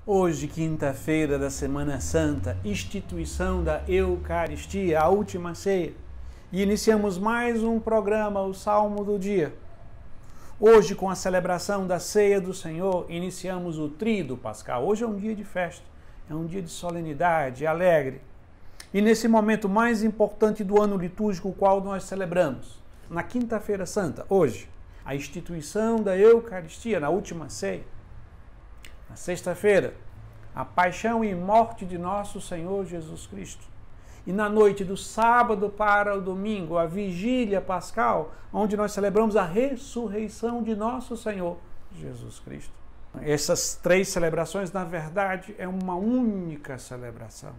Hoje, quinta-feira da Semana Santa, instituição da Eucaristia, a última ceia. E iniciamos mais um programa, o Salmo do Dia. Hoje, com a celebração da Ceia do Senhor, iniciamos o Tríduo Pascal. Hoje é um dia de festa, é um dia de solenidade, alegre. E nesse momento mais importante do ano litúrgico, o qual nós celebramos, na Quinta-feira Santa, hoje, a instituição da Eucaristia, na última ceia. Na sexta-feira, a paixão e morte de nosso Senhor Jesus Cristo. E na noite do sábado para o domingo, a vigília pascal, onde nós celebramos a ressurreição de nosso Senhor Jesus Cristo. Essas três celebrações, na verdade, é uma única celebração,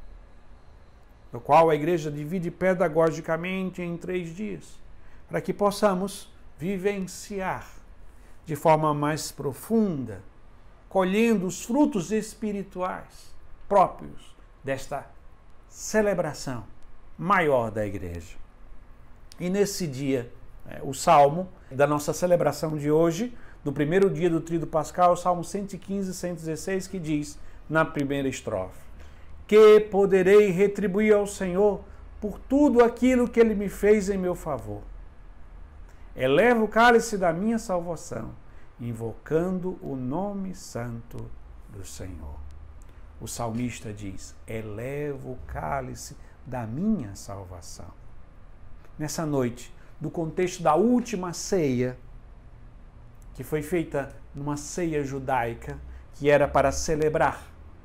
no qual a Igreja divide pedagogicamente em 3 dias, para que possamos vivenciar de forma mais profunda, colhendo os frutos espirituais próprios desta celebração maior da Igreja. E nesse dia, o Salmo da nossa celebração de hoje, do primeiro dia do Tríduo Pascal, o Salmo 115, 116, que diz, na primeira estrofe: que poderei retribuir ao Senhor por tudo aquilo que Ele me fez em meu favor. Eleva o cálice da minha salvação, invocando o nome santo do Senhor. O salmista diz: eleva o cálice da minha salvação. Nessa noite, no contexto da última ceia, que foi feita numa ceia judaica, que era para celebrar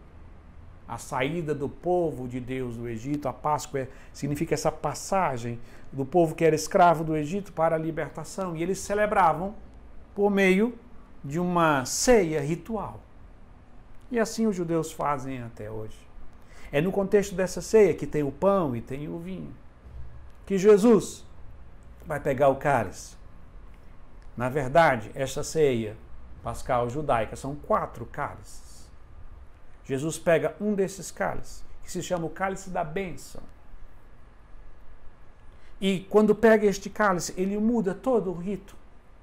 a saída do povo de Deus do Egito. A Páscoa significa essa passagem do povo que era escravo do Egito para a libertação. E eles celebravam por meio de uma ceia ritual. E assim os judeus fazem até hoje. É no contexto dessa ceia, que tem o pão e tem o vinho, que Jesus vai pegar o cálice. Na verdade, esta ceia pascal judaica são 4 cálices. Jesus pega um desses cálices, que se chama o cálice da bênção. E quando pega este cálice, ele muda todo o rito.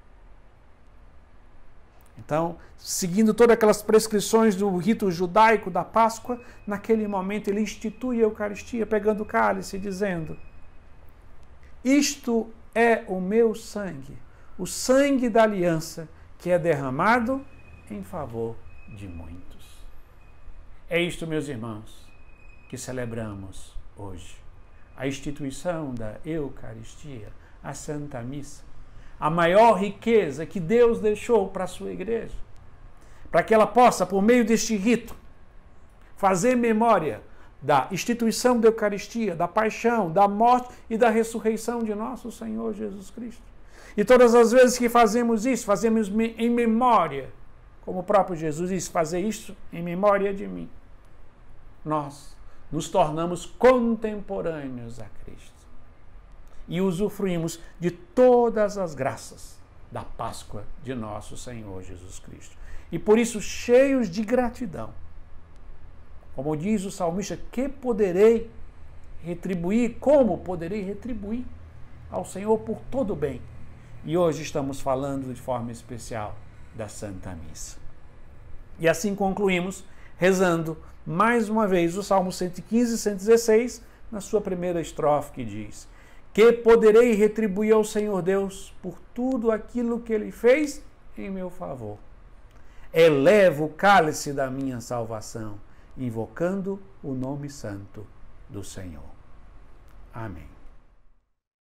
Então, seguindo todas aquelas prescrições do rito judaico da Páscoa, naquele momento ele institui a Eucaristia, pegando o cálice e dizendo: isto é o meu sangue, o sangue da aliança, que é derramado em favor de muitos. É isto, meus irmãos, que celebramos hoje. A instituição da Eucaristia, a Santa Missa, a maior riqueza que Deus deixou para a sua igreja, para que ela possa, por meio deste rito, fazer memória da instituição da Eucaristia, da paixão, da morte e da ressurreição de nosso Senhor Jesus Cristo. E todas as vezes que fazemos isso, fazemos em memória, como o próprio Jesus disse: fazer isso em memória de mim. Nós nos tornamos contemporâneos a Cristo e usufruímos de todas as graças da Páscoa de nosso Senhor Jesus Cristo. E por isso, cheios de gratidão, como diz o salmista, que poderei retribuir, como poderei retribuir ao Senhor por todo o bem. E hoje estamos falando de forma especial da Santa Missa. E assim concluímos rezando mais uma vez o Salmo 115, 116, na sua primeira estrofe, que diz: que poderei retribuir ao Senhor Deus por tudo aquilo que Ele fez em meu favor. Eleva o cálice da minha salvação, invocando o nome santo do Senhor. Amém.